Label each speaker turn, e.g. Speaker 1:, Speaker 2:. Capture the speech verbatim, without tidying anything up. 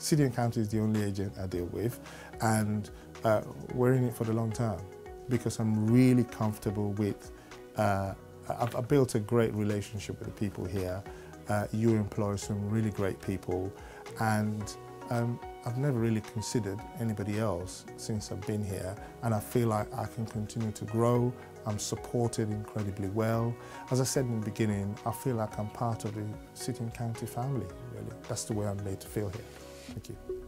Speaker 1: City and County is the only agent I deal with, and uh, we're in it for the long term because I'm really comfortable with, uh, I've, I've built a great relationship with the people here. Uh, you employ some really great people, and um, I've never really considered anybody else since I've been here, and I feel like I can continue to grow. I'm supported incredibly well. As I said in the beginning, I feel like I'm part of the City and County family, really. That's the way I'm made to feel here. Thank you.